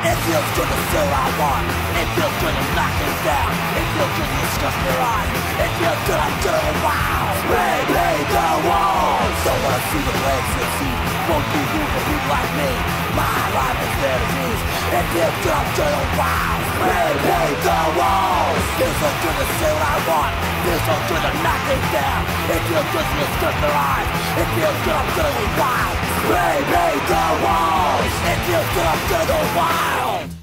It feels good to say what I want. It feels good to knock things down. It feels good to disgust your eyes. It feels good I'm doing wow. Spray the walls. Don't wanna see the blade succeed. Won't be room for people like me. My life is their disease. It feels good I'm doing wow. Spray the walls. Feels so good to say what I want. Feels so good to knock things down. It feels good to disgust their eyes. It feels good I'm doing wow. Spray the walls. It feels good I'm doing wild.